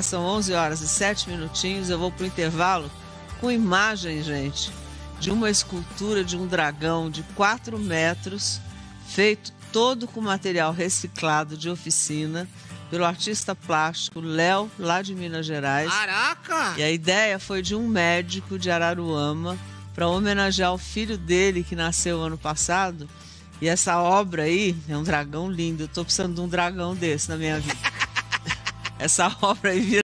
São 11 horas e 7 minutinhos. Eu vou pro intervalo com imagem, gente, de uma escultura de um dragão de 4 metros, feito todo com material reciclado de oficina, pelo artista plástico Léo, lá de Minas Gerais. Caraca! E a ideia foi de um médico de Araruama, para homenagear o filho dele, que nasceu ano passado. E essa obra aí é um dragão lindo. Eu tô precisando de um dragão desse na minha vida. Essa obra aí vira